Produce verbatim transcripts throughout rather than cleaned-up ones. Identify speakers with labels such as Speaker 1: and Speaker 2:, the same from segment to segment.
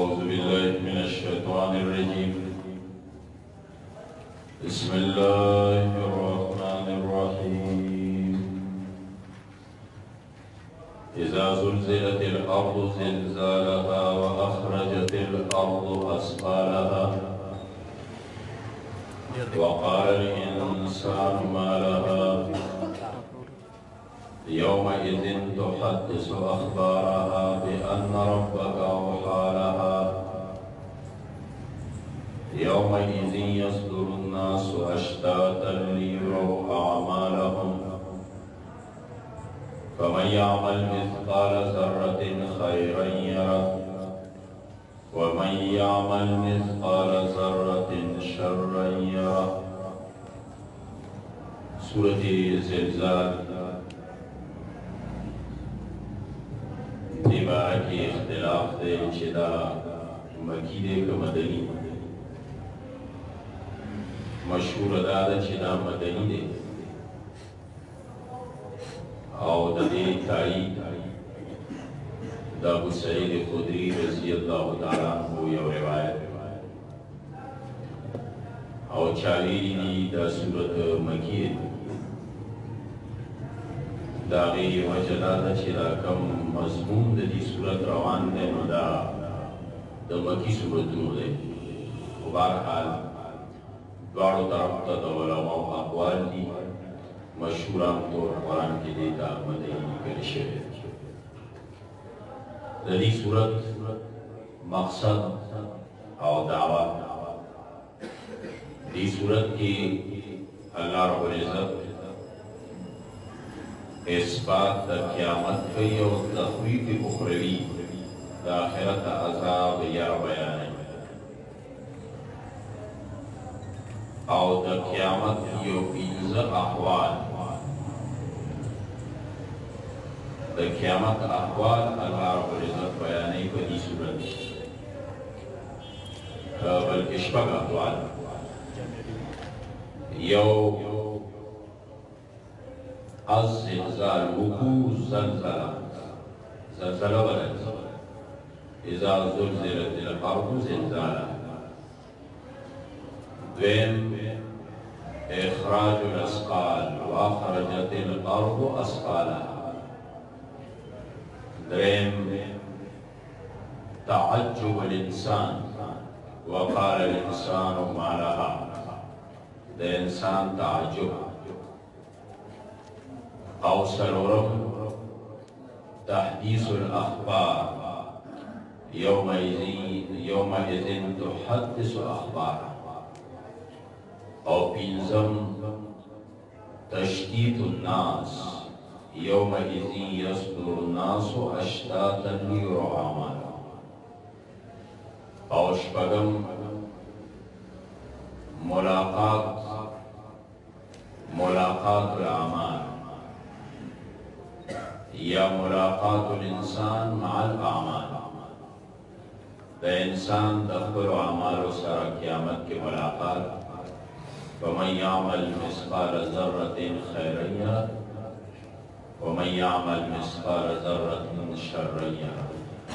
Speaker 1: औज़ुबिल्लाहिमिनश्शैतानिर्रजीम। बिस्मिल्लाहिर्रहमानिर्रहीम। इज़ा ज़ुल्ज़िलतिल अर्ज़ु ज़िल्ज़ालहा व अख़रजतिल अर्ज़ु अस्क़ालहा व क़ालल इंसानु मा लहा यौमइज़िन तुहद्दिसु अख़बारहा बिअन्ना रब्बका अवहा लहा यौमइज़िन यस्दुरुन्नासु अश्तातन लियुरौ अअमालहुम फमन यअमल मिस्क़ाल ज़र्रतिन खैरन यरह व मन यअमल मिस्क़ाल ज़र्रतिन शर्रन यरह। सूरत ज़िलज़ाल बारे के इख्तिलाफ दे चिदा मकी दे क मदनी मशहूर अदाद चिदा मदनी दे और दे तारीख दा अबू सईद खुदरी रज़ी अल्लाह ताला अन्हु यो रिवायत और चालीरी दा सूरत मकी दागे वजदा दा चिदा कम मज़मून दी सूरत रवान दे नो दा द मकी सूरतों दे बहरहाल द्वारो तरफ ता द उलमा अक़वाल दी मशहूरा तौर कुरान के देता मदनी कर शेर दी सूरत मकसद और दावा दी सूरत की अल्लाह रब्बुल इज़्ज़त इस्बात क़यामत की और तख़वीफ़ उख़रवी आखिरत अज़ाब या बयान और क़यामत की पिंज़ अहवाल क़यामत अहवाल अल्लाह रब्बुल इज़्ज़त बयान बदी सूरत बल्कि शपग अहवाल यो अज़्ज़िलज़ाल वक़ूअ ज़लज़ला ज़लज़ला वरद इज़ा ज़ुल्ज़िलतिल अर्ज़ु ज़िलज़ालहा द्वैम इख़राजुल अस्क़ाल व अख़रजतिल अर्ज़ु अस्क़ालहा द्वैम तअज्जुबुल इंसान व क़ालल इंसानु मा लहा द इंसान तअज्जुब और सरोरम तहदीसुल अख़बार यौमइज़िन तुहद्दिसु अख़बारहा और पिंज़म तशतीतुन नास यौमइज़िन यस्दुरुन्नासु अश्तातन लियुरौ अअमालहुम और शपगम मुलाक़ात मुलाक़ातुल अमाल या मुलाक़ातुल इंसान माल आमाल द इंसान दख्बुल आमाल सरा क़यामत के मुलाक़ात वमन यअमल मिस्क़ाल ज़र्रतिन खैरन यरह व मन यअमल मिस्क़ाल ज़र्रतिन शर्रन यरह।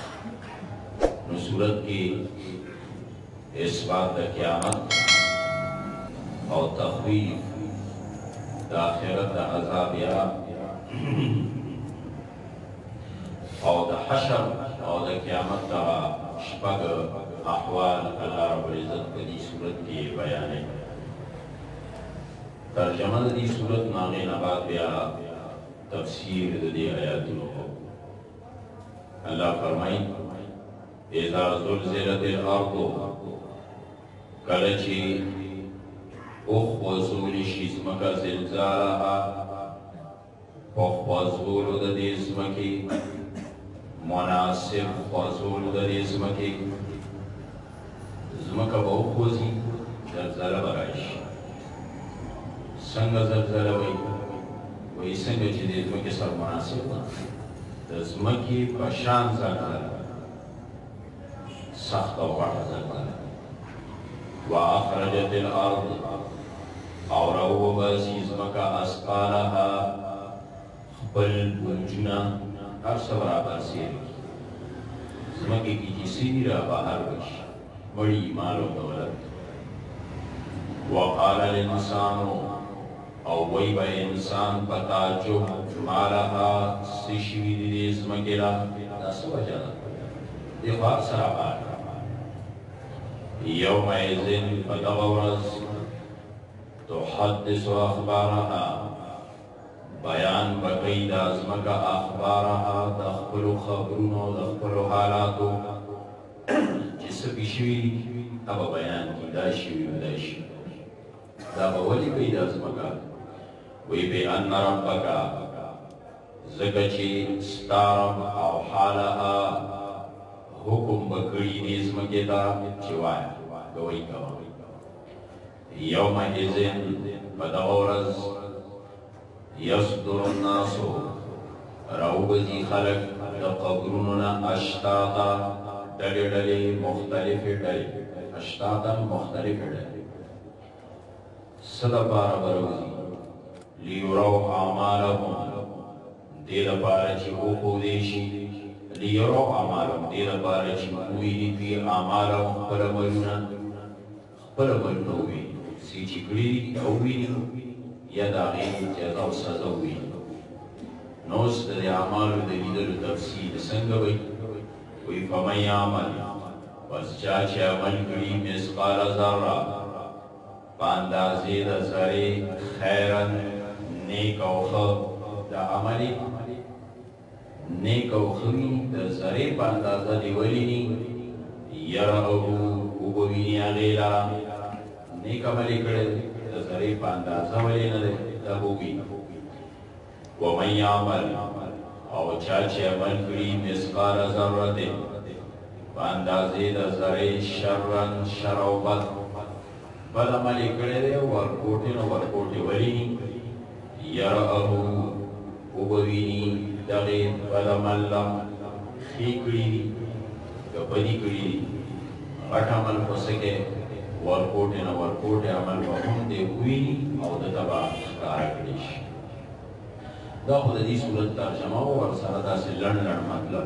Speaker 1: सूरत की इस्बात क़यामत और तख़वीफ़ आखिरत अज़ाब या और द हशर और द क़यामत का शपग अहवाल अल्लाह रब्बुल इज़्ज़त की सूरत की बयान है। तर्जमा दी सूरत नामे नबात या तफसीर दी आयातुल को अल्लाह फरमाई इज़ा ज़ुल्ज़िलतिल अर्ज़ु कलची उख वज़ूल शिज़मका ज़िलज़ालहा उख वज़ूल दी इज़्मकी मुनासिब वज़ूल दी इज़्मकी इज़्मका बहुत खोजी ज़लज़ला बराइश संग ज़लज़ला वही वही संग चीज़ इज़्मकी सर मुनासिब इज़्मकी पशान ज़लज़ला सख्त और बड़ा ज़लज़ला व अख़रजतिल अर्ज़ और वो बस इज़्मका अस्क़ालहा खपल बुंजना हर सब बराबर से زمکه کی جسیدی را بہر بش بڑی مال و دولت وقال الانسان او وی با انسان پتا جو مالها سشوی دی زمکه را دا سو جانا دی خواب سرا بار یوم ایزن فدغورز تحدث اخبارها بیان بقید ازمکا اخبارها دخپل خبرونو دخپل حالاتو جس پیشوی ابا بیان کی دا شوی و دا شوی دا بولی قید ازمکا وی بی ان ربکا زکچی ستارم او حالها حکم بکڑی نیزمکی دا چوایا گوئی کوا یوم ایزن بدغورز یصدر الناسو روبزی خلق دا قبروننا اشتاقا ڈلی ڈلی مختلف ڈلی اشتاقا مختلف ڈلی صدا پارا بروزی لیورو اعمالهم دید پارا چی اوپو دیشی لیورو اعمالهم دید پارا چی اویدی پی اعمالهم خپل ملونا خپل ملونا اویدی سی چی کلی اویدی یا داغی جزا و سزا اویدی نوست دی اعمالو دلیدر تفسیر سنگ بی وی فمن عمل پس چاچے عمل کری مسقال ذرہ پاندازی دا ذرے خیرن نیک او خب دا عملی نیک او خوی دا ذرے پاندازہ دیولینی یرہو اوبوینی اغیلا نیک عملی کرے دا ذرے پاندازہ ولی ندے دا بوگی ومن عمل او چاچے عمل کری مسقال ذرہ پاندازی دا ذرے شرن شروبت بد عملی کرے دے ورکوٹی نو ورکوٹی ولینی یرأہو اوبوینی دغید بد عمل لم خی کری دی گپدی کری دی غٹ عمل پسکے ورکوٹی نو ورکوٹی عمل وهم دے ہوینی او دا تبا کارا کریش دا خود دی صورت ترجمہ ہو اور سردہ سے لڑ لڑ مطلب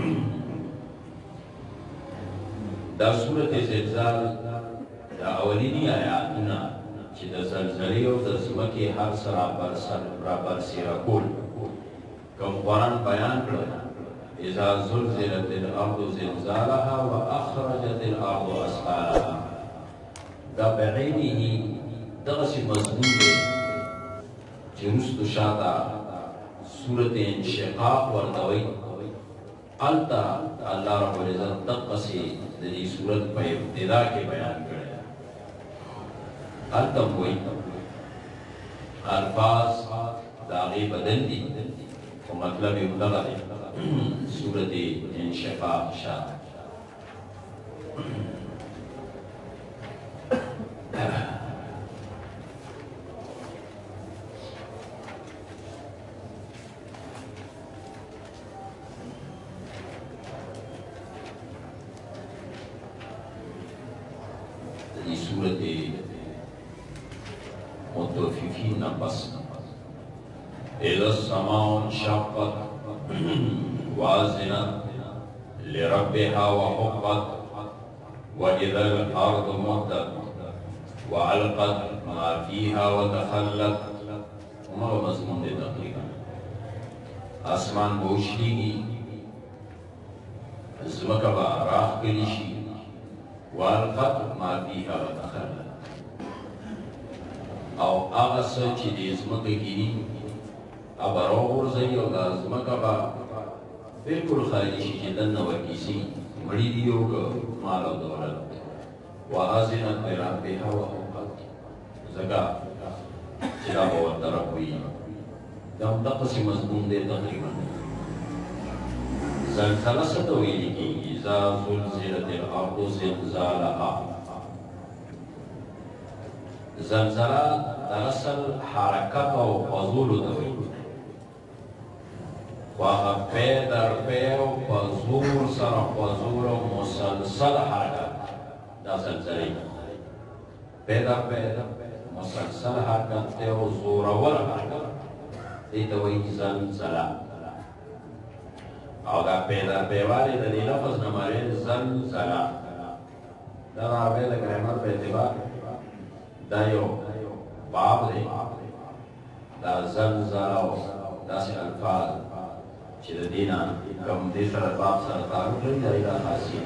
Speaker 1: دا صورت زلزال دا اولینی آیاتنا چی دا زلزلی و دا زمکی هر سر را برسی رکول کم قرآن بیان کرد اذا زلزلت الارض زلزالها و اخرجت الارض اسقالها دا بغیری ہی دغسی مضمون دے چی رست شادا صورت انشقاق وردوی قلتا اللہ رب العزت دقسی دی صورت پا ابتدا کے بیان کرے قلتا ہوئی الفاظ داغی بدل دی و مطلب ابتدا دی صورت انشقاق شاہ دی صورت متوففین نبس اذا السماء انشقت وازنت لربها وحقت واذا الارض مدت وعلقت ما فيها وتخلت عمر مضمون دے تقریبا آسمان بوشلی گی زمکہ با راہ کلیشی والقط ما فيها وتخلت او اغسر چی دی زمکہ گیری ابا رو غرزی او دا زمکہ با بلکل خارجی چی دن وکیسی مڑی دیو گا مال و دولت وازنت لربها وحقت زکا چرا بہت طرف ہوئی دم تقسی مضمون دے تقریبا زلزلہ ستوئی لکی اذا زلزلت الارض زلزالها زلزلہ دراصل حرکت و فضول دوئی واغا پی در پی و فضول سر فضول و مسلسل حرکت دا زلزلی پیدا پیدا مسلسل حرکت تے و زورور حرکت دیتا وی زلزلہ او دا پیدا پیوالی دا دی لفظ نماری زلزلا دا دا عربی دا گرامر په اعتبار دا یو باب دی دا زلزلا و دا سی الفاظ چی دا دینا کم دی سر باب سر تعلق لگی دا ایلا خاصیت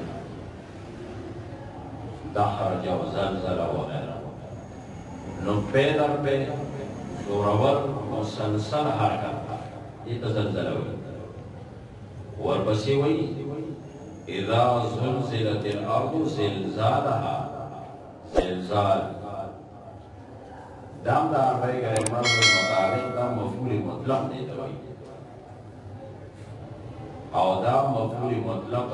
Speaker 1: دحرج و زلزلا و غیره نو پیدر پی زورور مسلسل حرکت یہ تزلزل ہوئی ورپسی ہوئی اذا زلزلت الارض زلزالها زلزال دام دا عربی کا امر مطابق دا مفعول مطلق دیتا ہوئی او دا مفعول مطلق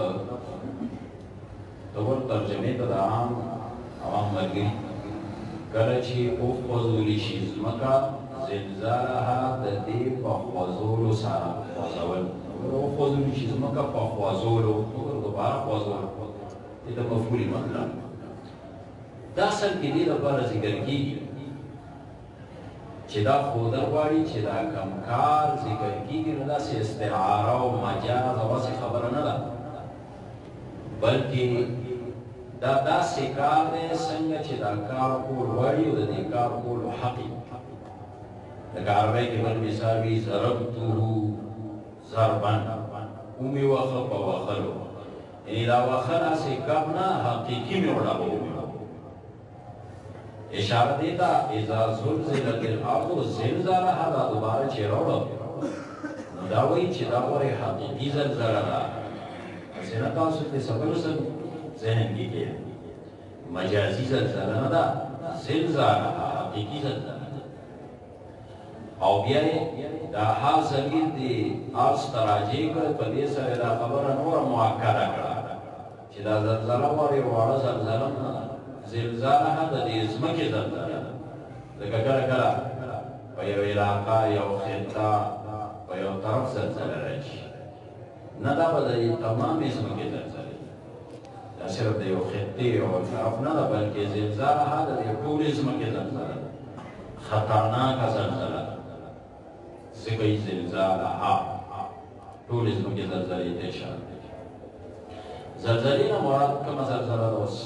Speaker 1: تو ترجمه تا دا عام عوام مرگی کلچی او خوزولی شیز مکا زلزالها دا دی پا خوزولو سارا خوزول او خوزولی شیز مکا پا خوزولو دوبارا خوزولو دیتا مفعولی مطلب دا اصل کی دی دا بارا ذکر کی چی دا خودر واری چی دا کمکار ذکر کی گی دا سی استعارہ و مجاز و سی خبر ندا بلکہ دا دا سکار دے سنگا چی دا کار کول واری و دا دی کار کول حقی دا کاروائی کے بل مثالی ضربتو ضربان اومی وخب و وخلو یعنی دا وخلا سکابنا حقیقی میں اڑا با اومی اشارہ دیتا اذا زلزلت الارض زلزالها دا دوبارہ چی روڑا نو دا وی چی دا وری حقیقی زلزالها سنتا سلطے سبر سن ذہن کی کیا مجازی زلزلہ ندا زلزالہ حقیقی زلزلہ او بیائی دا حال زمین دی آرس تراجی کرد پا دی سر دا خبر نور معاکدہ کرد چی دا زلزلہ واری وارا زلزلہ ندا زلزالہ دا دی ازمکی زلزلہ لکہ کلا کلا پا یو علاقہ یو خطہ پا یو طرف زلزلہ رجی ندا با دا یہ تمام ازمکی زلزلہ صرف دا یو خطی و طرف ندا بلکہ زلزالہ دا دی ٹوریزم کی زلزلہ خطرناک زلزلہ سکئی زلزالہ ٹوریزم کی زلزلہ تیشار زلزلین مراد کم زلزلہ دوس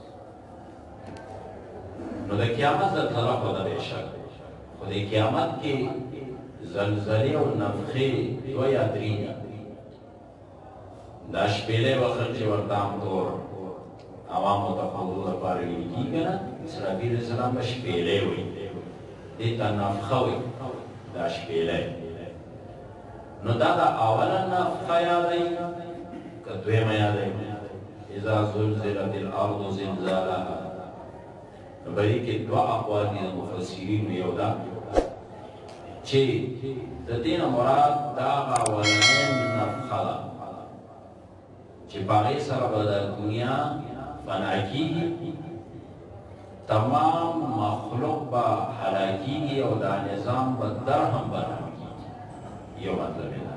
Speaker 1: نو دا قیامت زلزلہ خدا بیشک خود قیامت کی زلزلی و نفخی دو یا درین دا شپیلے وقت چی وردام دور عوام و تفضل پاری کی گنا اسرائیل السلام با شپیلے ہوئی دیتا نفخہ ہوئی دا شپیلے نو دا دا اولا نفخہ یاد آئی که دویم یاد آئی اذا زلزلت الارض زلزالها بری که دو اقوال دی مفسرین یودا چی دا دین مراد دا اولین نفخہ دا چی باقی سر بدر دنیا فناکی گی تمام مخلوق با حلاکی گی او دا نظام با در ہم برہم کی یہ مطلب ہے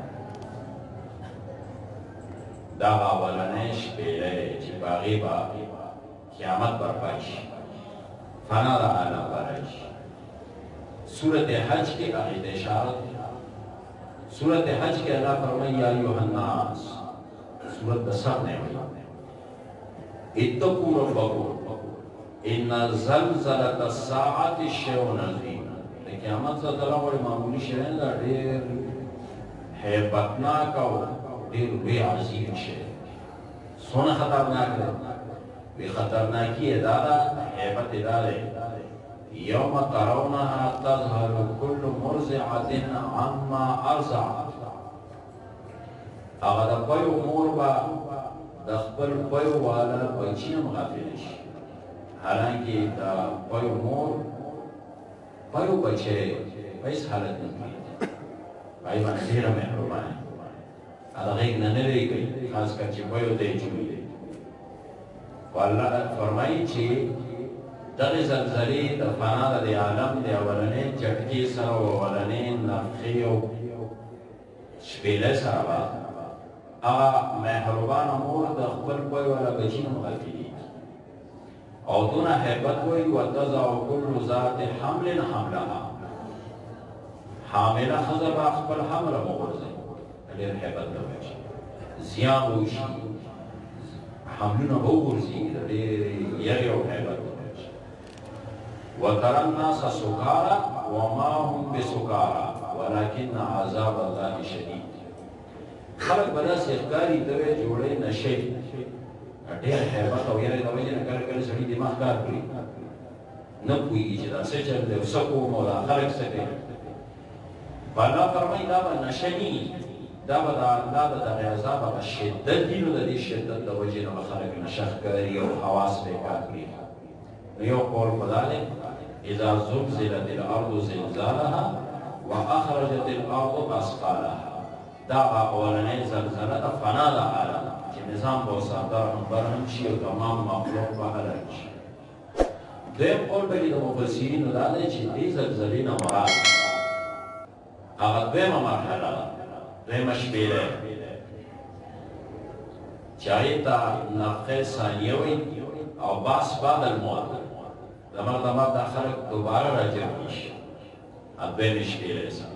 Speaker 1: دا اولنش پیلے چی باقی با قیامت برپائش فنا دا عالم برائش سورت حج کے عقید اشارت سورت حج کے اللہ فرمائی یا ایوہ الناس سورت بسر نے ہوئی اتقو ربکو ان زلزلت الساعت شیعون عظیم قیامت زلزلہ وڑی معمولی شیعن دا دیر حیبتناک و دیر بے عظیم شیع سونا خطرناک ہے بے خطرناکی ادارہ حیبت ادارہ یوم ترونها تظهر كل مرضعة عما ارضعت اگر دا پیو مور با دخبر پیو والا بچیم غافلش حالانکہ دا پیو مور پیو بچے بیس حالت نکی بائی بانا دیر محروبان ہے ادا غیق ننوی گئی خاص کر چی پیو دے چوئی دے واللہ فرمائی چی دغی زلزلی دا فانا دا دی عالم دی اولنے جٹکی سر و اولنے نفخی و شپیلے سر آباد آغا محروبان امور دا خبر کوئی والا بچین مغلقی او دونا حیبت کوئی وَتَزَعُ كُلُّ ذات حمل حملها حاملہ خضر با خبر حمل مغرزی دیر حیبت دا بچین زیان وشي حملونه به وغورځي د ډېرې یرې او هیبت وترى الناس سکارى وما هم بسکارى ولكن عذاب الله شدید. خلق به داسې ښکاري ته وایې چې وړی نشې ډېر هیبت او یرې د وجې نه کله کله سړي دماغ کار کړي نه پوهېږي چې دا څه چل دی او څه کوم او دا خلک څه کوي. الله فرمایي دا به نشه ني دا به د الله د دغې عذاب هغه شدت وي نو د دې شدت د وجې نه به خلک نشه ښکاري او حواس به یې کار کړي. نو یو قول په دا دی اذا زلزلت الارض زلزالها واخرجت الارض اثقالها. دا اولنۍ زلزله ده فنا د عالم چې نظام به سردار هم برهم شي او تمام مخلوق به هلاک شي. دویم قول به د مفسرینو دا دی چې دې زلزلې نه مراد هغه دویمه مرحله ده، دویمه شپېره چې هغې ته نفخې ثانیه وایي او باس بعد الموت د مرګ نه بعد دا خلک دوباره راجمع شي. دویمې شپېرې سره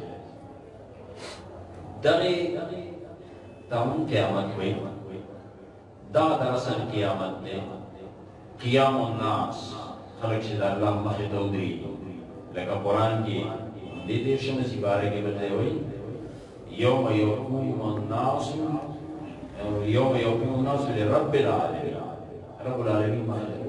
Speaker 1: دغې ته هم قیامت وایي. دا دراصل قیامت دی، قیام الناس، خلق چې د الله مخې ته ودرېږي. لکه قرآن کې دې دېرشمه سپارې کې به دی وایي یوم یقوم الناس یوم یقوم الناس لرب العالمین. رب العالمین مخې ته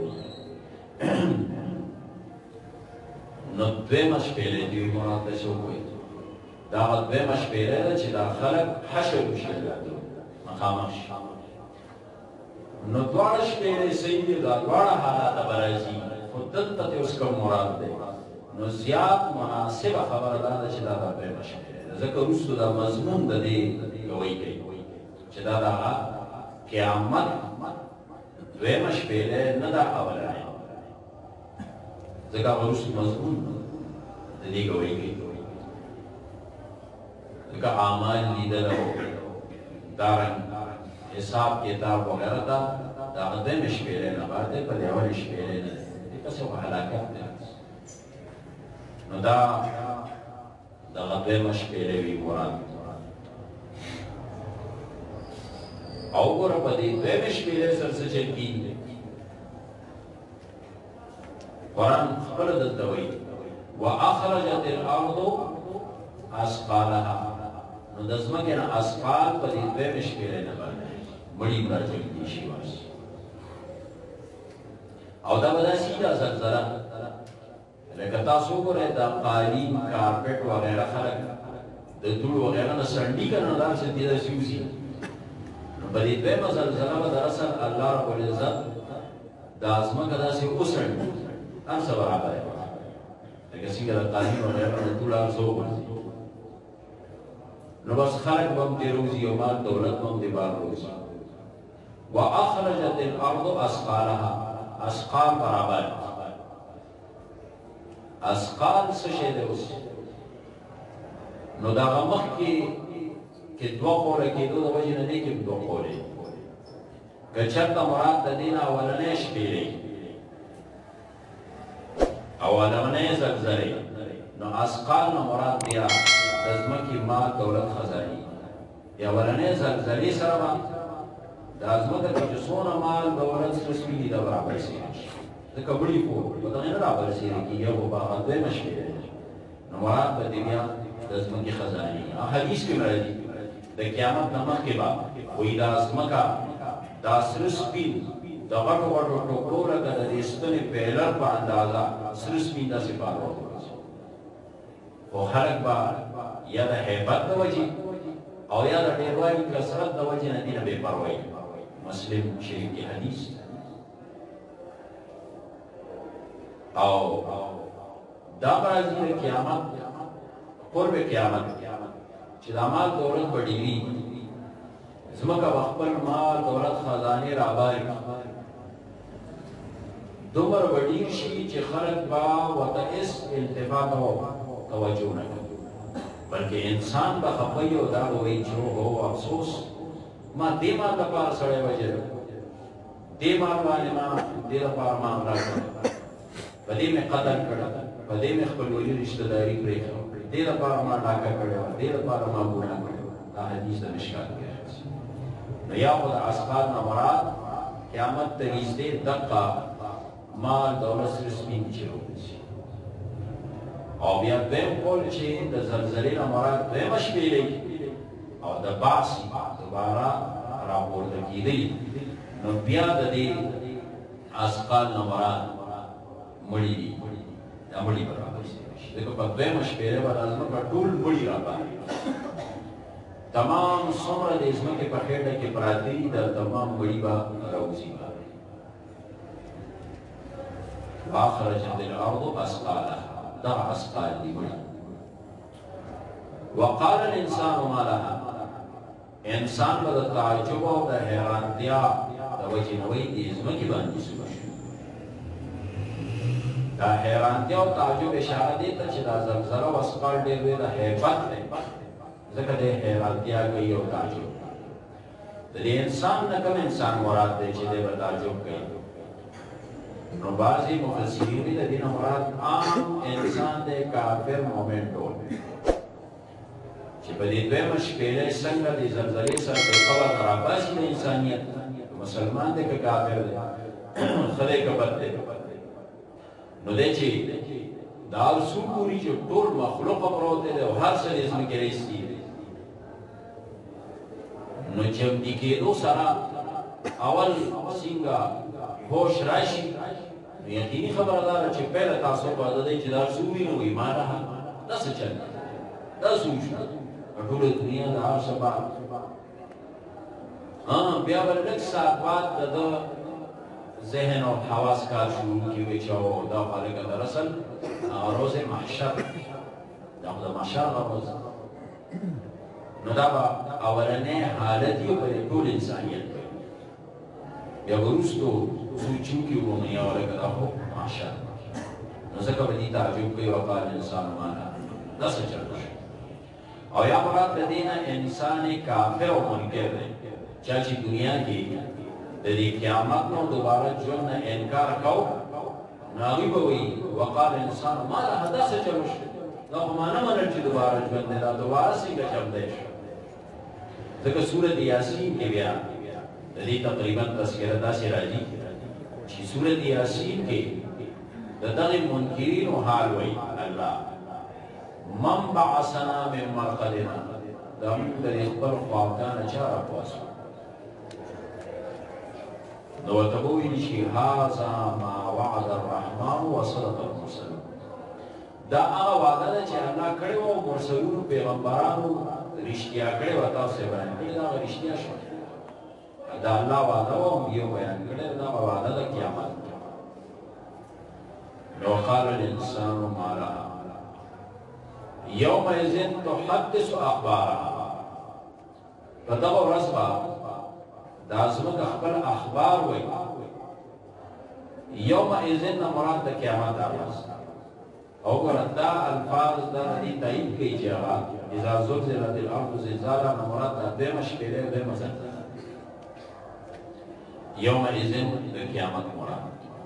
Speaker 1: نو دویمه شپېرې دې مراد ته څوک وایي؟ دا هغه دویمه شپېره ده چې دا خلک حشر وشي مخامخ شي. نو دواړه شپېرې صحیح دي، دا دواړه حالاته به راځي، خو دلته ته اوس کوم مراد دی؟ نو زیات مناسبه خبره دا ده چې دا دا دویمه شپېره ده، ځکه وروسته دا مضمون د دې ګویي کوي چې دا د هغه قیامت دویمه شپېره نه ده اولنۍ، ځکه هغه وروسته مضمون د دې ګویي کوي. ځکه اعمال لیدل او دارنګ حساب کتاب وغیره ته د هغه دویمې شپېرې نه بعد دی، په دې اولې شپېرې نه دی. دې پسې خو هلاکت دی. نو دا د هغه دویمه شپېرې وي مراد. او وګوره په دې دویمې شپېرې سره څه چل کېږي. قرآن خپله دلته وایي واخرجت الارض اثقالها. نو د ځمکې نه اثقال په دې دویمې شپېرې نه باندې مړي به راجمع شي واس. او دا به داسې وي دا زلزله لکه تاسو وګورئ دا قالین کارپېټ وغیره خلک د دوړو وغیره نه څنډي که نه داسې دې داسې وځي. نو په دې دویمه زلزله به دراصل الله رب العزت دا ځمکه داسې وڅنډي، هر څه برابر یې لکه څنګه د قالین وغیره نه دوړه هر څه وغورځي. نو بس خلق بم دی روزی و مال دولت بم دی بار روزی. و اخرجت الارض اثقالها. اثقال برابر اثقال څه شی دی اوس؟ نو د هغه مخکې کې دوه قوله کېدو د وجې نه دې کې دوه قولې. که چېرته مراد د دې نه اولنۍ شپېرې اولنۍ زلزلې نو اثقال نه مراد بیا د ځمکې مال دولت خزانې. یا اولنۍ زلزلې سره به دا ځمکه کې چې څونه مال دولت سپي دي دا برابرسېږي، ځکه وړي خو په دغې نه رابرسېږي کېږي او په هغه دویمه شپېرې نو مراد به دې بیا د ځمکې خزانې. حدیث کې راځي د قیامت نه مخکې به وایي دا ځمکه دا سره سپین د غټو غټو ټوکرو لکه د دې ستنې پیلر په اندازه سره سپین داسې پارول خو خلک به یا د هیبت د وجې او یا د ډېروالي کثرت د وجې نه دې نه بې پروایي. مسلم شریف کې حدیث او دا به راځي د قیامت قرب قیامت چې د مال دولت به ډېرېږي، ځمکه به خپل مال دولت خزانې راباري، دومره به ډېر شي چې خلک به ورته هېڅ التفات او توجه نه کوي، بلکې انسان به خفه وي او دا به وایي چې هو افسوس ما دې مال لپاره سړی وژلی، دې مال باندې ما دې لپاره ما امرا کړی، په دې مې قتل کړی، په دې مې خپلولي رشته داري پرېښې، دې لپاره ما ډاکه کړې وه، دې لپاره ما ګناه کړې وه. دا حدیث د مشکات کې راځي. या خود اسقال نمراد قیامت تنیزده دقا مال دولت رسمی چیرو بسی او بیا دویم قول چه دا زلزلی نمراد دویمش بیلی او دا باسی دوبارا راپورتگی دی نو بیا دا دی اسقال نمراد مڑی دی دا مڑی برابر سی دیکھو پا دویمش بیلی بر ازمک طول مڑی را باری تمام سمر د ازمکه په خېټه کې پراته دي د تمام مړي به راوځي واخرجت الارض اثقالها دا اثقال دي مړي وقال الانسان ما لها انسان به د تعجب او د حیرانتیا د وجې نوې د ازمکه باندې شو دا حیرانتیا او تعجب اشاره دی ته چې دا زلزله او اثقال ډېر وي د هیبت دی ذکر دے حیرانتیا گئی اور تعجب دے انسان نہ کم انسان مراد دے چھ دے بتعجب گئی نو بعضی مفسرین بھی دین مراد عام انسان دے کافر مومن ٹول چھ بدی دوے مشکلے سنگا دی زلزلی سر دے قبر راباسی دے انسانیت مسلمان دے کہ کافر دے خدے کبت دے نو دے چھ دار سو پوری جو ٹول مخلوق پروتے دے ہر سر اس میں کے رئیسی نو جب دیکھو سارا اول سنگا ہوش راشی یقینی خبردار ہے پہلے تاسو کو عدد ہے جدار سوئی نو ایمان رہا دس چل دس اوشنا اٹھول دنیا دار سبا ہاں بیا بلک ساتھ بات دا ذہن اور حواس کا شروع کی ہوئی چاہو دا خالق دراصل روز محشر دا محشر روز نو دا با اولنے حالتیو پر طول انسانیت پر یا بروستو سوچو کی وہ منیا ولکہ دا ہو معاشر نو سکا بدی تعجب کئی وقال انسان مانا دا سچل روش اور یا مراد دینا انسان کافر و منکر دے چاچی دنیا کی دی قیامت نو دوبارہ جن انکار کھو ناغی بوئی وقال انسان مانا دا سچل روش دا مانا منر چی دوبارہ جن دے دا دوبارہ سنگا چم دیش ذکر سورت یاسین کے بیان دی تقریباً تذکرتا سے راجی چی سورت یاسین کے دغ منکرین و حال وی اللہ من بعثنا من مرقدنا دا من در اخبر خوابدان چارا پواسو دو تبوی نشی هازا ما وعد الرحمن و صدق المرسلون دا آغا وعدہ دا چی اللہ کڑے و مرسلون پیغمبرانو رشتیا کڑے و تاو سے بیان کڑے دا رشتیا شو دا اللہ وعدہ و یو بیان کڑے دا وعدہ دا قیامت لو قال الانسان ما لها یوم ازن تحدث اخبارها فدغو رسبا دا ازمک اخبر اخبار وی یوم ازن مراد دا قیامت آواز او گرد دا الفاظ دا ندی تایید کئی جاگا اذا زلزلت الارض زلزالا نمراد دا دے مشکلے دے مزن یوم ازن دا قیامت مراد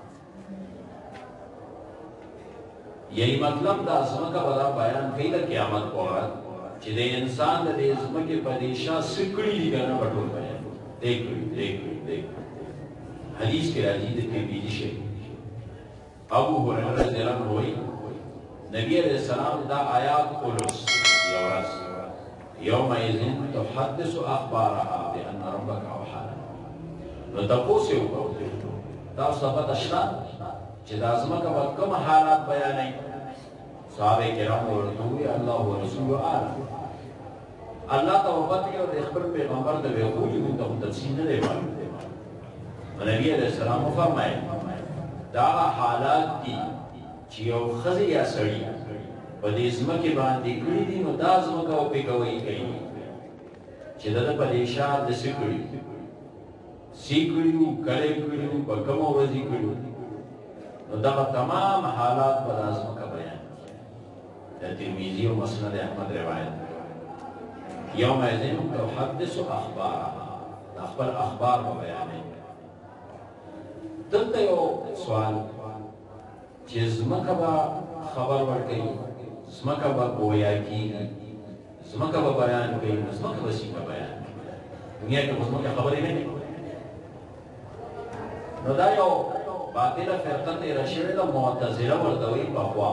Speaker 1: یہی مطلب دا ازمکا بدا بیان کئی دا قیامت مراد چی دے انسان دا دے ازمکی پدیشا سکڑی دیگانا بطول بیان دیکھ لی دیکھ لی دیکھ لی حدیث کے راجید کے بیجی شئی ابو حریرہ رضی اللہ عنہ ہوئی نبی علیہ السلام دا آیات قلس یورس یوم ایزن تحدث اخبارها بأن ربک اوحانا نو تقو سے ہوگا تا صحبت اشرا چی دا ازمکا با کم حالات بیانی صحابہ کرام ورطوی اللہ و رسول آلہ اللہ توبت کی اور اخبر پیغمبر دا بیخولی من تا تفسیر ندے معلوم دے نبی علیہ السلام فرمائے دا حالات دی چیو خزی یا سڑی پا دی ازمکی باندی کری دی نو دا ازمکا او پیکوئی کئی چی دا دا پدیشار دا سکری سیکریو کلے کریو پا کم ورزی کریو نو دا تمام حالات پا دا ازمکا بیان دا ترمیزی و مسند احمد روایت یوم ایزن تحدث اخبارها دا اخبار اخبار با بیانے دلتا یو سوال چی زمکا با خبر ورکی زمکا با گویا کی زمکا با بیان کی زمکا با سیکا بیان دنیا کې اوس موږ خبرې نه کوي. نو دا یو باطله فرقه تېره شوې ده، معتزله ورته وایي پخوا.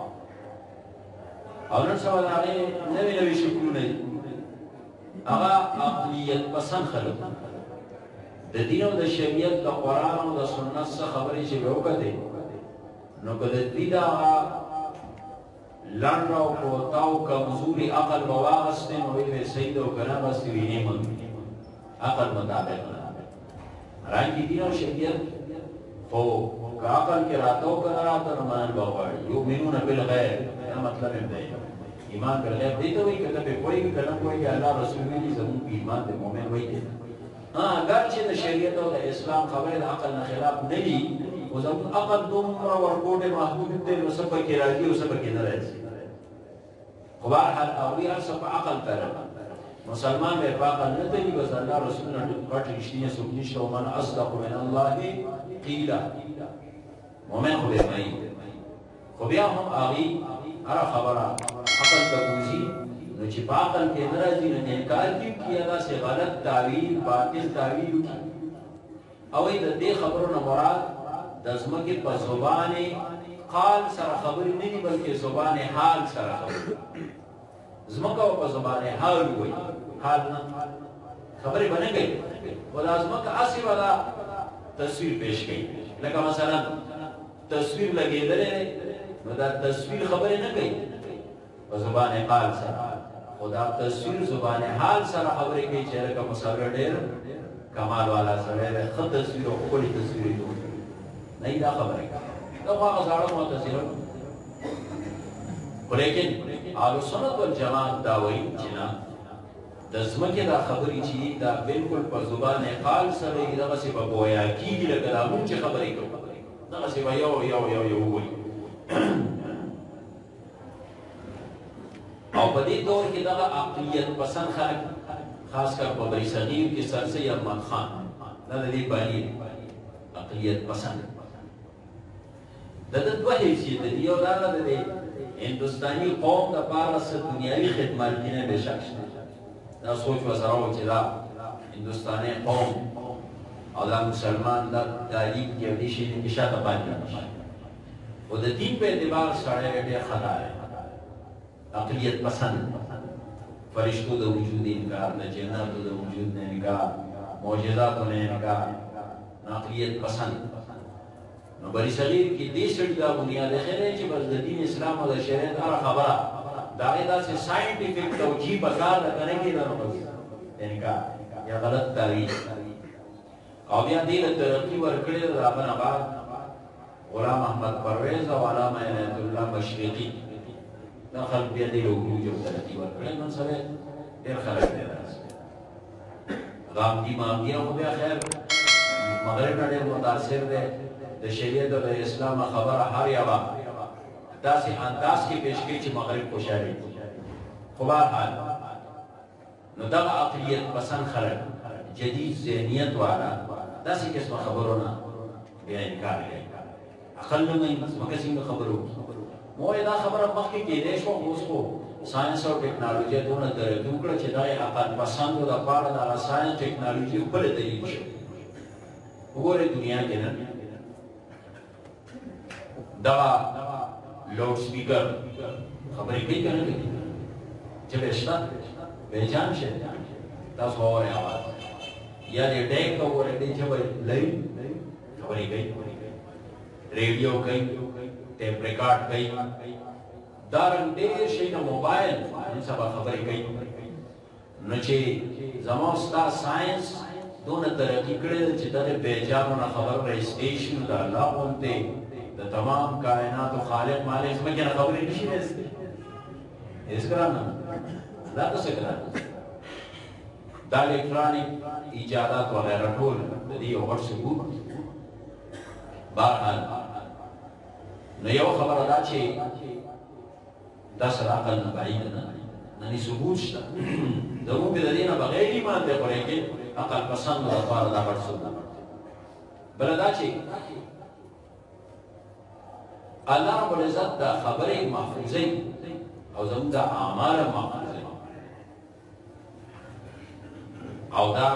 Speaker 1: او نن سبا د هغې نوي نوي شکلونه دي. هغه عقلیت پسند خلک د دین او د شریعت د قرآن او د سنت څخه خبرې چې به وکړې، نو که د دوی دغه لنډ او کوته او کمزوري عقل به واغستې، نو ویل به صحیح ده، او که نه اغستې وي نه مني عقل مطابق نه. حالانکې دین او شریعت خو که عقل کې راته او که نه راته، نو منل به غواړي. یؤمنون بالغیب، دا مطلب یې دی. ایمان بالغیب دې ته وایي که ته پرې پوهېږي که نه پوهېږي، الله رسول ویلي زمونږ ایمان د مؤمن وایي. اگر چې د شریعت او د اسلام خبرې د عقل نه خلاف نه دي، خو زموږ عقل دومره ورکوټې محدود دی، نو څه پکې راځي او څه پکې نه راځي. خو بهرحال هغوی هر څه په عقل تړل. مسلمان به په عقل نه تلي، بس الله رسول نه غټ رښتینی څوک نشته. ومن اصدق من الله قیلا، مؤمن خو به وایي. خو بیا هم هغوی هره خبره عقل ته بوځي، نو چې په عقل کې نه راځي، نو انکار دې وکړي، یا داسې غلط تعویل باطل تعویل وکړي. او د دې خبرو نه مراد د ځمکې په زبان قال سره خبرې نه دي، بلکې زبان حال سره خبرې. ځمکه په زبان حال وایي، حال نه خبرې به نه کوي. خو دا ځمکه هسې به دا تصویر پیش کوي. لکه مثلا تصویر لګېدلی دی، نو دا تصویر خبرې نه کوي په زبان حال سره، خو دا تصویر زبان حال سره خبرې کوي چې لکه مصور ډېر کمال والا سړی دی، ښه تصویر او ښکلې تصویر یې جوړ کړي. نه دا خبرې کوي، دا خو هغه زاړه معتزله. خو لیکن اهل سنت والجماعت دا وایي چې نه، د ځمکې دا خبرې چې دي دا بالکل په زبان حال سره یې دغسې به ګویا کېږي لکه دا موږ چې خبرې کوو، دغسې به یو یو یو یو ووایي. او په دې دور کې دغه عقلیت پسند خلک، خاص کر په بری صغیر کې سر سید احمد خان، دا د دې بانی عقلیت پسند. د ده دوه حیثیت دي، یو دا ده د هندوستاني قوم دپاره څه دنیاوي خدمتګري بېشک شته. دا سوچ ورسره و چې دا هندوستاني قوم او دا مسلمان دا تعلیم کې او دې شیانو کې شاته پاتې نه شي. خو د دین په اعتبار سړی ډېر خطا دی. عقلیت پسند، فرشتوں دا وجود انکار، نہ جناتوں دا وجود نے انکار، معجزاتوں نے انکار، عقلیت پسند. نو بری صغیر کی دې سړي دا بنیاد خیر دی چې بس د دین اسلام او د شریعت هره خبره د هغې داسې ساینټیفک توجیه پکار ده، که نه کېده نو بس انکار یا غلط تعویل. او بیا دې له ترقي ورکړې ده د هغه نه بعد غلام احمد پرویز او علامه عنایت الله مشرقي، دا خلک بیا دې له عروج او ترقي ورکړې. نن سره ډېر خلک دی داسې غامدي مامدي، خو بیا خیر مغرب نه ډېر متاثر دی. د شریعت او د اسلام خبره هر یوه داسې انداز کې پیش کوي چې مغرب خوشحالي. خو بهرحال نو دغه عقلیت پسند خلک، جدید ذهنیت والا، داسې قسمه خبرو نه بیا انکار کوي. عقل نه مني، ځمکه څنګه خبرو وکړي. مو دا خبره مخکې کېدی شوه، اوس خو ساینس او ټکنالوژي دونه ترقي وکړه چې دغې عقل پسندو دپاره دغه ساینس ټکنالوژي خپله دلیل شوه. وګورئ دنیا کې نن دغه لوډ سپیکر خبرې کوي که نه کوي؟ ژبې شته، پهچان شي، تاسو واورئ اواز. یا دې ډیک ته وګورئ، دې ژبه لري، خبرې کوي، ریډیو کوي، ټیپ ریکارډ کوي، دارنګ ډېر شیونه موبایل نن سبا خبرې کوي. نو چې زما ستا ساینس دونه ترقي کړې ده چې دغې بېجانو نه خبر رایستی شي، نو د الله غوندې د تمام کائناتو خالق مالک ځمکې نه خبرې نه شي رایستی. هېڅ ګران نه، دا ته څه ګران. دا الکترانیک ایجادات وغیره ټول د دې یو غټ ثبوت. بهرحال نو یو خبره دا چې دا سره عقل نه بعیده نه، نني ثبوت شته. زموږ د دې نه بغیر ایمان دی، خو لیکن عقل پسندو دپاره دا غټ ثبوت. بله دا چې الله رب العزت دا خبرې محفوظوي او زموږ دا اعمال محفوظوي. او دا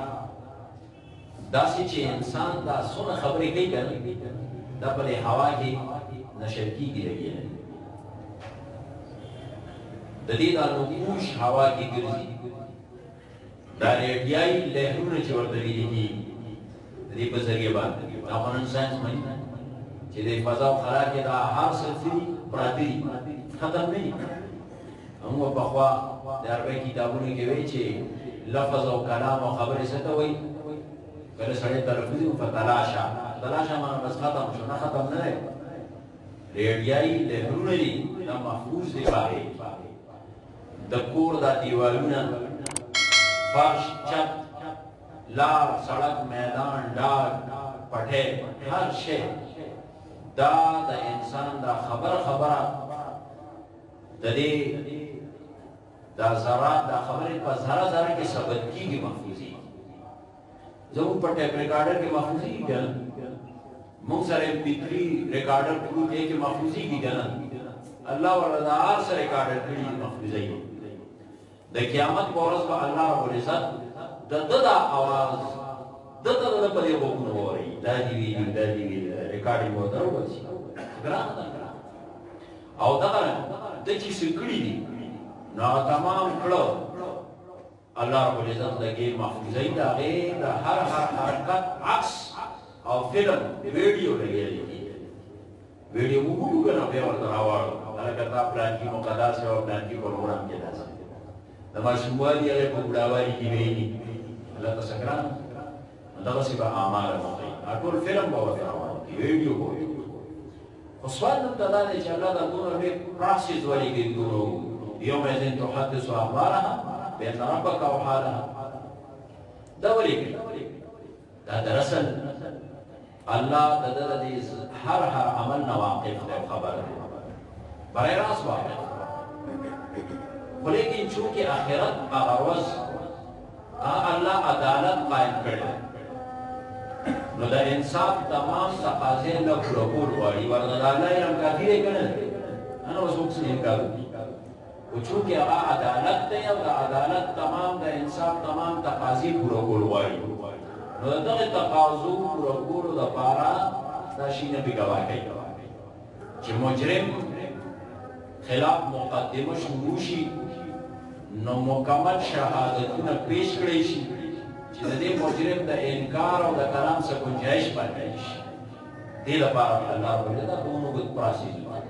Speaker 1: داسې چې انسان دا څونه خبرې کوي که نه دا په دې هوا کې نشر کېږي لګېدلی د دې دا نقوش هوا کې ګرځي دا ریډیایي لهرونه چې ورته ویلي کېږي د دې په ذریعه باندې دا خو نن ساینس مني چې د فضا او خلا کې دا هر څه څه دي پراته دي ختم نه دي موږ پخوا د عربي کتابونو کې وایي چې لفظ او کلام او خبرې څه ته وایي کله سړی تلفظ وي فتلاشا تلاشا معنی بس ختم شو نه ختم نه دی ریډیایي لهرونه دي دا محفوظ دي باندې د کور دا دیوالونه فرش چت لار سړک میدان ډاګ پټه هر شی دا د انسان دا خبر خبره د دې دا ذرات دا خبرې په ذره ذره کې ثبت کیږي محفوظي زموږ په ټیپ ریکارډر کې محفوظي کیږي موږ سره پتری ریکارډر ټول دی کې محفوظي کیږي الله ولدا هر سره ریکارډر کړي محفوظي د قیامت په ورځ به الله رب العزت د ددا आवाज د ددا په دې وګونو ووري دا دی وی دا دی وی ریکارډینګ مو درو وسی ګران ده او دا د چې سکړي دي نو تمام کړو الله رب العزت دغه محفوظي دا غي د هر هر حرکت عکس او فلم ویډیو لګیږي ویډیو مو وګورئ په ورته راوړو هغه کتا پلان کې مقدس او پلان کې پروګرام کې ده د ماشوموالي هغه په بډاوالي کې ویلي الله تاسو ګران دغه سی به اعمال کوي ټول فلم به ورته راوړو ویډیو کوي خو سوال نو دا دی چې الله دا دونه به پروسس ولې کوي دونو يوم يزن تحدث اخبارها بان ربك وحالها دا ولې کوي دا دراصل الله د دې هر هر عمل نه واقف دی خبر برای راست واقف ولیکن چونکه آخرت اغروز الله عدالت قائم کړي نو د انصاف تمام تقاضې له پوره غواړي ورته د الله علم کافي دی که نه انا اوس موږ څه انکار او چونکه هغه عدالت دی او د عدالت تمام د انصاف تمام تقاضې پوره کول غواړي نو دغه تقاضو پوره کولو دپاره دا شي نه پې ګواهی چې مجرم خلاف مقدمه شروع شي نو مکمل شهادتونه پیش کړی شي چې د دې مجرم د انکار او د کلام څخه گنجائش پاتې شي دې لپاره الله رب العزت دونو کو پراسي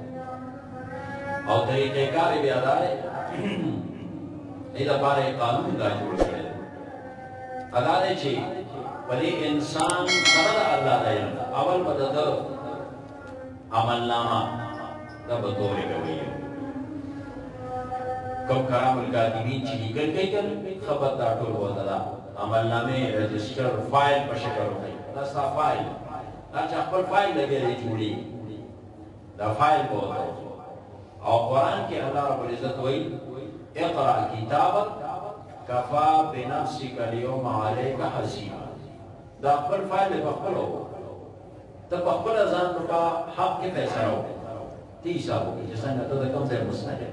Speaker 1: او طریقې کار بیا دا دی دې لپاره قانون دا جوړ کړی ادا دی چې ولې انسان سره د الله د علم اول به د عملنامه دا به تورې کوي کم کرام الکاتبین چې لیکل کوي خبردار ټول وته دا عملنامې رجسټر فایل په شکل وي دا ستا فایل دا چې خپل فایل لګېدلی جوړي دا فایل به وته او قرآن کې الله رب العزت وایي اقرأ کتابک کفا بنفسک اليوم علیک حسیبا دا خپل فایل په خپل وو ته په خپل ځان په حق کې فیصله وکړه تی حساب وکړي چې څنګه ته د کوم ځای مستحق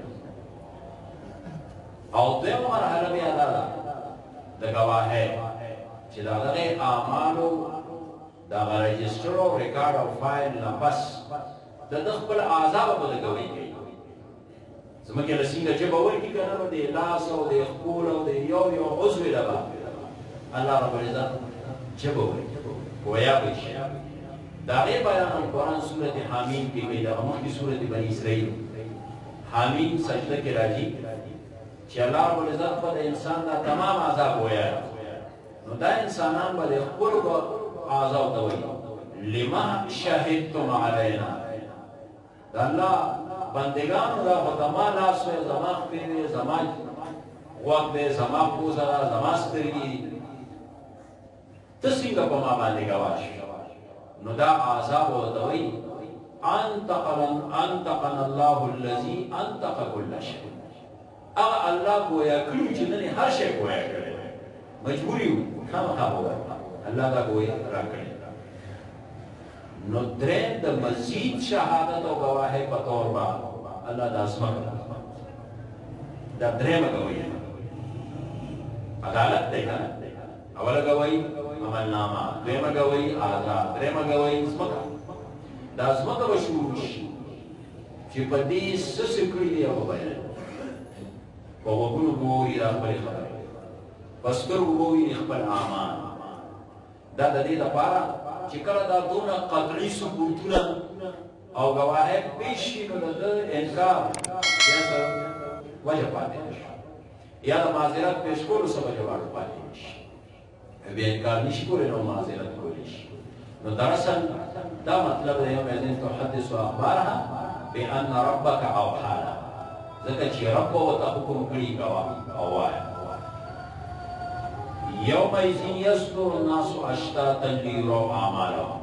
Speaker 1: او دویمه مرحله بیا دا ده د ګواهۍ چې د هغې اعمالو د هغه رجسټر او ریکارډ او فایل نه پس د ده خپل اعضا به به د ګوۍ کوي زموږ له څنګه ژبه ورکړي که نه نو د لاس او د خپول او د یو یو عضوې له به الله رب العزت ژبه ورکړي ویا به شي د هغې بیان قرآن صورت حامیم کې کوي دغه مخکې صورت بني اسرائیل حامیم سجده کې راځي چې الله رب العزت به د انسان دا تمام عذاب ویا نو دا انسانان به د خپلو اعضاو ته وایي لما شهدتم علینا د الله بندگانو دا خو زما لاس وی زما خپې وی زما غوږ دی زما پوزه ده زما سترګې دي ته څنګه په ما باندې ګواه شوې نو دا اعضا به ورته وایي انطقنا الله الذي انطق كل شيء هغه الله گویا کړي چې نن هر شی گویا کړی مجبوري وو خامخا ووایي الله دا گویا راکړی نو درېم د مزید شهادت او ګواهۍ په طور به الله دا ځمکه دا درېیمه ګویا عدالت دی که نه اول گواہی عمل نامه، دویمه گواہی آزاد، دریمه گواہی ځمکه. دا ځمکه به شروع شي چې په دې څه څه کړي دي هغه بیانوي. په غوږونو به ووري دا خپلې خبرې، په سترګو به وویني خپل اعمال. دا د دې لپاره چې کله دا دونه قطعي ثبوتونه او گواهی پیش شي نو د ده انکار یا څه وجه پاتې نه شي، یا د معذرت پیش کولو څه وجه پاتې نه شي، بیا انکار نشي کولی نو معذرت کولی شي. نو دراصل دا مطلب دی یومئذ تحدث اخبارها بان ربک اوحی لها، ځکه چې رب ورته حکم کړي کوه او وایه. یومئذ یصدر الناس اشتاتا لیروا اعمالهم.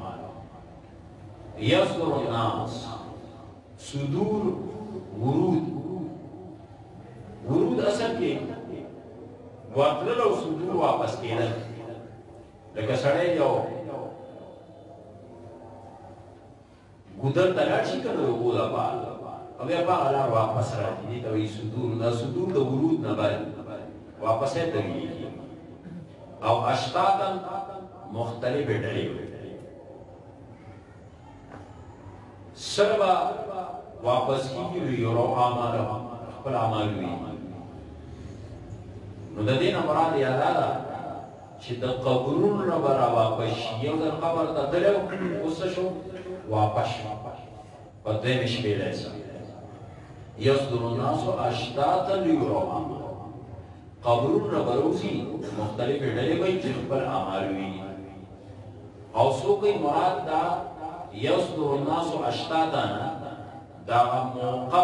Speaker 1: یصدر الناس، صدور ورود، ورود اصل کې ورتلل او صدور واپس کېدل. لکه سړی یو ګودر ته لاړ شي که نه د اوبو لپاره او بیا په هغه لار واپس راځي، دې ته وایي صدور. دا صدور د ورود نه بعد واپس یې ته ویلېږي. او اشتاتا مختلفې ډلې سره به واپس کېږي، لیروا اعمالهم، خپل اعمال ویني. نو د دې نه مراد یې دا ده چې د قبرونو نه به راواپس شي. یو ځل قبر ته تللی و، اوس څه شو؟ واپس شو په دویمې شپېلۍ سره. یصدر الناس اشتاتا لیروا اعمالهم، قبرونو نه به راوځي، مختلفې ډلې به چې خپل اعمال ویني. او څوک مراد دا یصدر الناس اشتاتا نه دا موقف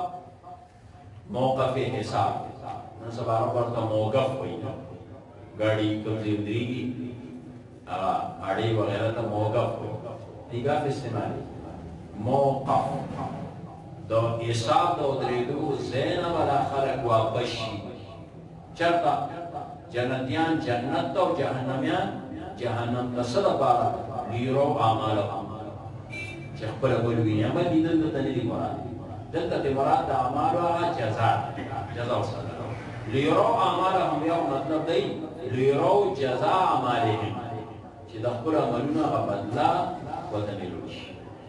Speaker 1: موقف حساب. نن سبا رب ورته موقف وایي، गाड़ी कब जिंदगी आड़ी वगैरह तो मौक़िफ़ इगाफ इस्तेमाल मौक़िफ़ दो हिसाब दो दरेदू ज़ैन वाला खलक वापस चरता जन्नतियान जन्नत तो जहन्नमियान जहन्नम तसद बारा लीरो आमाल चखपर बोलवी अमल दीदन तो तनी दी मुराद दल तक मुराद आमाल वाला जज़ा जज़ा वसल लीरो आमाल हम यह मतलब दई لیرو جزا اعمالهم چې د خپل عملونو هغه بدله ورته میلو شي.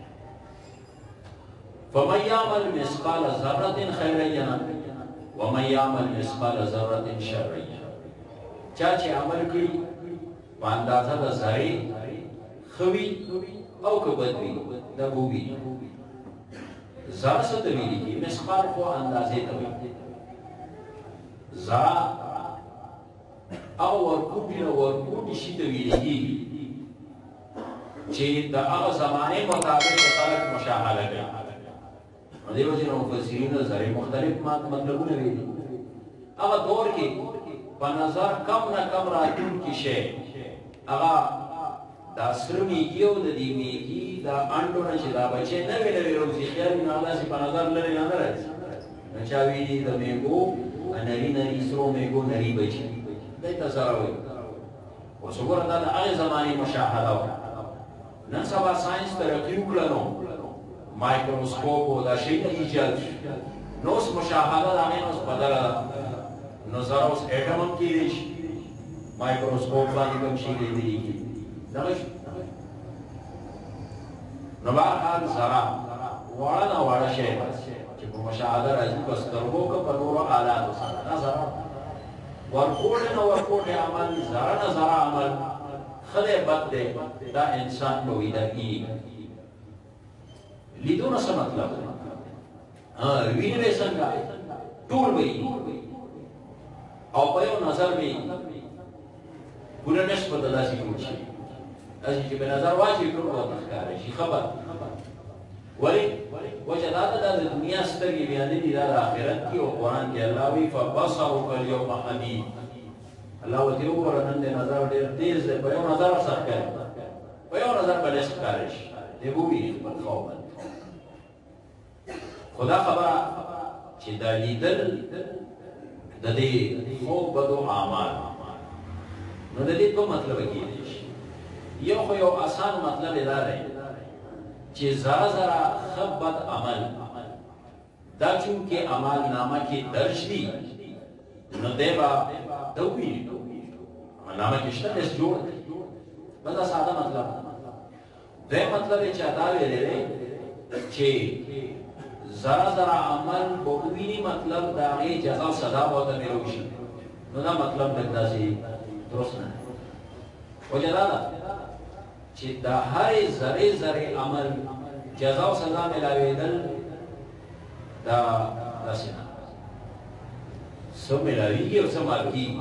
Speaker 1: فمن یعمل مثقال ذرة خیرا یره ومن یعمل مثقال ذرة شرا یره. چا چې عمل کړي په اندازه د ذرې ښه وي او که بد وي دا به وویني. ذره څه ته ویل کېږي؟ مثقال خو اندازې ته وایي. ذره او ورکوټي نه ورکوټي شي ته ویل کېږي چې د هغه زمانې مطابق خلک مشاهده کوي. نو دې وجې نه مفسرینو ذرې مختلف مطلبونه ویلي. هغه دور کې په نظر کم نه کم راتلونکي شی هغه دا سره میږي او د دې میږي دا انډو نه چې دا بچې نوې نوې روزي خیال نه هغسې په نظر لرې نه راځي. نو چا ویلي د میږو نري نري سرو میږو نري بچي دیتا ذره وي. اوس وګوره دا د هغې زمانې مشاهده وه. نن سبا ساینس ترقي وکړه نو مایکروسکوپ او دا شی نه ایجاد شو. نو اوس مشاهده د هغې نه اوس بدله ده. نو ذره اوس اټم هم کېدی شي، مایکروسکوپ باندې به هم شي لیدلی کېږي. دغه شو. نو بهرحال ذره واړه نه واړه شی ده چې په مشاهده راځي په سترګو که په نورو آلاتو سره. دا ذره ورکوټ نه ورکوټ عمل، ذره نه ذره عمل، ښه دی بد دی، دا انسان به ویده کېږي. لیدونه څه مطلب دی؟ وینې به یې څنګه؟ ټول به یې او په یو نظر به یې پوره نسبت داسې جوړ شي، داسې چې به نظر واچوي ټول به ورته ښکاره شي. ښه بد ولې؟ وجه دا ده دا د دنیا سترګې بیانې دي، دا د آخرت کې او قرآن کې الله وایي فبصرک الیوم حدید. الله ورته وګوره نن د نظر ډېر تیز دی، په یو نظر سر کوي، په یو نظر به داسې ښکاره شي، دی به وویني خپل خوب باندې. خو دا خبره چې دا لیدل د دې خوب بدو اعمال نو د دې دوه مطلبه کېدی شي. یو خو یو اسان مطلب یې دا دی چې ذره ذره ښه بد عمل دا چونکې عمل نامه کې درج دي نو دی به ده وویني عملنامه کې شته لیست جوړ دی بس دا ساده مطلب دوی مطلب یې چې ادا ویلې دی چې ذرا ذرا عمل به وویني مطلب د هغې جزا او سزا به ورته میلاو شي نو دا مطلب لږ داسې درست نه دی وجه دا ده چې د هرې ذرې ذرې عمل جزا او سزا میلاوېدل دا داسې نه څه میلاوېږي او څه مات کېږي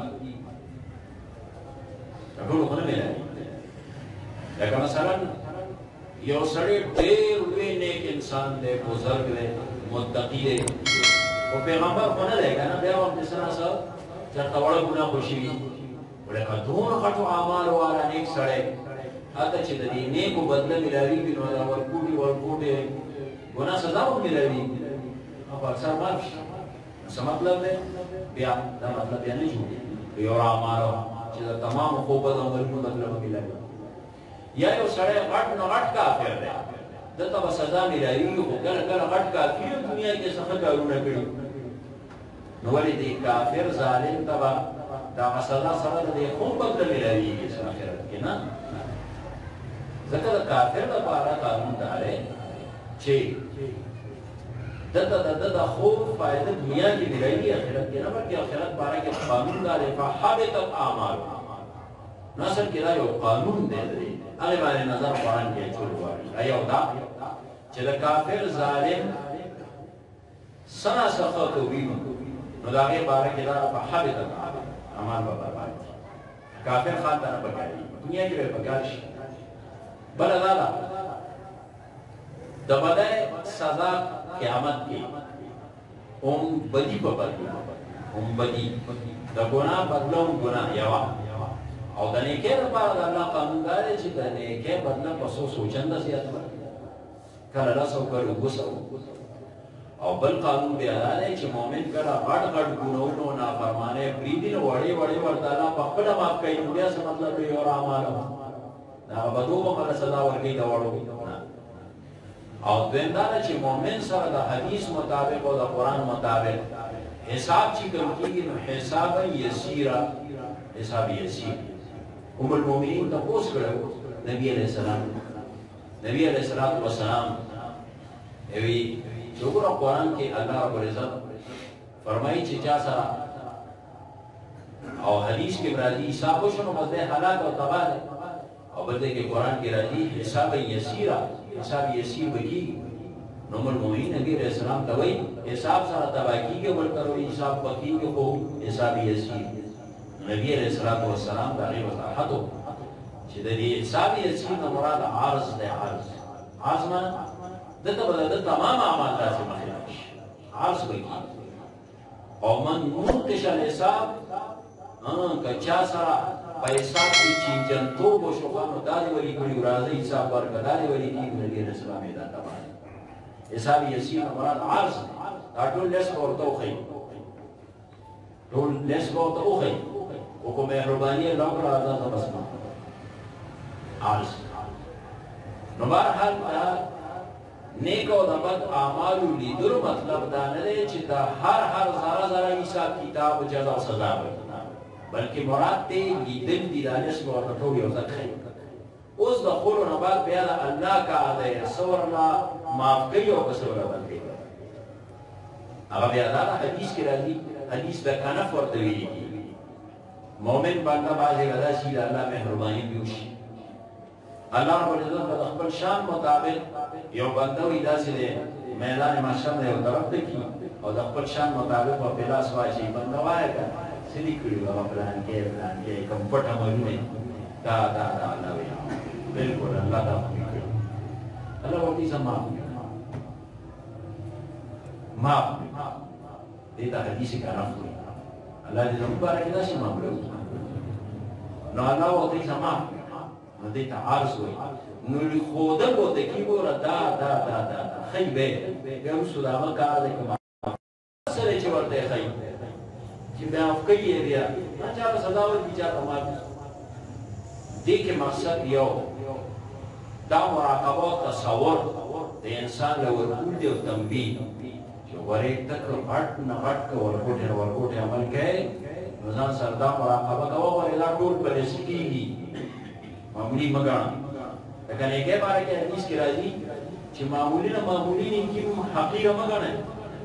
Speaker 1: دا ټولو خو نه میلاوېږي لکه مثلا یو سړی ډېر لوی نیک انسان دی بزرګ دی متقي دی خو پیغمبر خو نه دی که نه بیا هم دسنه څه چېرته وړه ګناه خو شوي لکه دومره غټو اعمالو والا نیک سړی هلته چې د دې نیکو بدله میلاوېږي نو دا ورکوټې ورکوټې ګناه سزا هم میلاوېږي او په اکثر معاف شي څه مطلب دی بیا دا مطلب بیا نه جوړېږي یو اعمالو چې د تمامو ښو بدو عملونو بدله به میلاوېږي یا یو سړی غټ نه غټ کافر دی دلته به سزا میلاوېږي خو کله کله غټ کافر هم دنیا کې څه ښه کارونه کړي نو ولې دې کافر ظالم ته به دغه سزا سره د دې خو بدله میلاوېږي څه آخرت کې نه ځکه د کافر لپاره قانون دا دی چې دته د ده د خوب فایده دنیا کې میلاوېږي آخرت کې نه بلکې آخرت باره کې قانون دا دی فحبطت اعمالهم نو اصل کې دا یو قانون دی دی هغې باندې نظر قرآن کې اچول غواړي دا یو دا چې د کافر ظالم څه ناڅه ښه کوي نو د هغې باره کې دا فحبطت اعمال به برباد کړي کافر خان ته نه پکارېږي دنیا کې به پکار شي بله دا ده د بدی سزا قیامت کې هم بدي په بدي هم بدي د ګناه بدله هم ګناه یوه او د نیکۍ لپاره د الله قانون دا دی چې د نیکۍ بدله په څو څو چنده زیات ورکړي کله لس او کله اووه سوه او بل قانون بیا دا دی چې مؤمن کله غټ غټ ګناهونه او نافرمانۍ پرېږدي نو وړې وړې ورته الله په خپله معاف کوي نو بیا څه مطلب دی یو اعمالو دا بدو به مله سزا ورکوي د وړو او دویم دا ده چې مؤمن سره د حدیث مطابق او د قرآن مطابق حساب چې کوم کېږي نو حسابا یسیره حساب یسیر ام المؤمنین تپوس کړی نبی علیہ السلام نبی علیہ السلام وسلام وی چې وګوره قرآن کې الله رب العزت فرمایي چې چا سره او حدیث کې راځي حساب وشو نو بس دی هلاک او تباه دی او بل دی کې قرآن کې راځي حساب یسیره حساب یسیر به کېږي نو ام المؤمنین نبی علیہ السلام ته وایي حساب سره تباه کېږي ورته وایي حساب به کېږي خو حساب یسیر نبی علیہ الصلوۃ والسلام دا غي وضاحت چې د دې حساب یسیر نه مراد عارض دی عارض عارض معنی دته بدل د تمام اعمال داسې مخکې عارض وایي او من منقش الحساب ها کچا سره پیسې چې چینجنتو بو شو نو دالي ولي کړي راځي حساب ورکړي ولي دی نبی علیہ السلام دا تمام حساب یسیر نه مراد عارض دا ټول لیس ورته خو ټول لیس ورته خو وکو مهربانی الله پر آزاد بسما عارض نو بهرحال دا نیک او د بد اعمالو لیدلو مطلب دا نه دی چې دا هر هر ذره ذره حساب کتاب جزا او سزا وي بلکې مراد دی لیدل دي دا لیست به ورته ټول یو ځای ښیي اوس د خولو نه بعد بیا د الله کار دی څه ورله معاف کوي او څه ورله بندوي هغه بیا دا حدیث کې راځي حدیث د کنف ورته ویلي مومن بنده باندې غدا شي د الله مهرباني وشي الله رب العزت د خپل شان مطابق یو بنده وي داسې دی میدان محشر یو طرف ته کی او د خپل شان مطابق په پلاس واشي بنده وایي که سړي کړي هغه پلان کې پلان کې کوم پټ عملونه دا دا دا الله وي بالکل الله دا کوي الله ورته سما ما دې ته حدیث کارم الله دې زموږ باره کې داسې معامله وکړي نو الله ورته سما نو دې ته عرض وایي نو ښودل ورته کي ګوره دا دا دا دا ښیي به بیا وروسته د هغه کار دی که سره چې ورته یې ښیي چې بیا کوي یې بیا چا ته سزا ورکړي چا ته معاف دې کې مقصد یو دا مراقبه او تصور د انسان له ورکول دی او تنبیه چې ورې تک غټ نه غټ که ورکوټې نه ورکوټې عمل کوې ځان سره دا مراقبه کوه ولې دا ټول پالیسي کېږي معمولي مه ګڼه لکه نیکۍ باره کې حدیث کې راځي چې معمولي نه معمولي نیکي هم حقیقه مه ګڼئ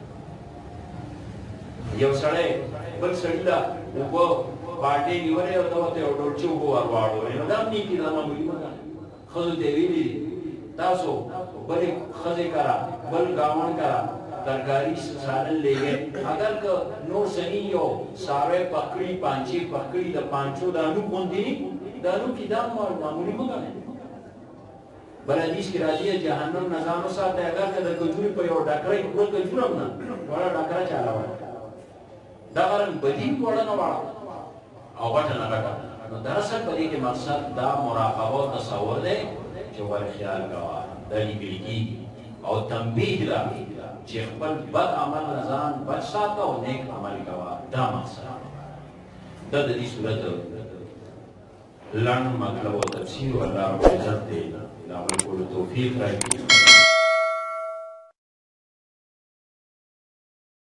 Speaker 1: یو سړی بل سړي ته اوبه باټې نیولې او ته ورته یو ډولچې اوبه ور واړولې نو دا هم نیکي ده معمولي مه ګڼئ ښځو ته یې ویلي تاسو بلې ښځې کره بل ګاونډ کره ترکاری سالن لے گئے اگر کہ نور سنی یو ساوے پکڑی پانچی پکڑی دا پانچو دانو کوندی دانو کی دام معمولی مگانے بل حدیث کی راضی ہے جہنم نظامو ساتھ ہے اگر کہ دا کجوری پہ یو ڈاکرائی کول کجورم نا وڑا ڈاکرا چالا وڑا دا غرن بدین وڑا نا وڑا او غٹا نا غٹا دراصل بدی کے مقصد دا مراقبہ تصور دے جو ور خیال کوا دا لگلی کی او تنبیه دا چې خپل بد عمل نه ځان بچ ساته او نیک عمل کوه دا مقصد دا د دې صورت لنډ مطلب او تفسیر الله رب العزت دی دا موږ ټول توفیق راکړي